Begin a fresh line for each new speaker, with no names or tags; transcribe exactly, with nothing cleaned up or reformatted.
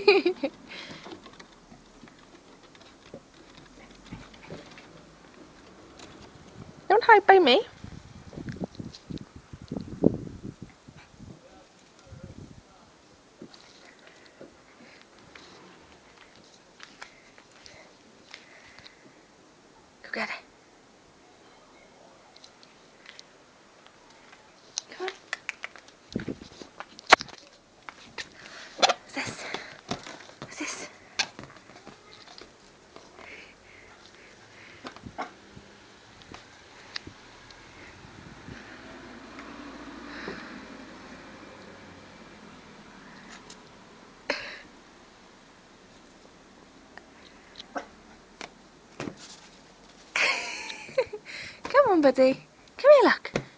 Don't hide by me. Go get it. Come on. What's this? What's this? Come on, buddy. Come here, look.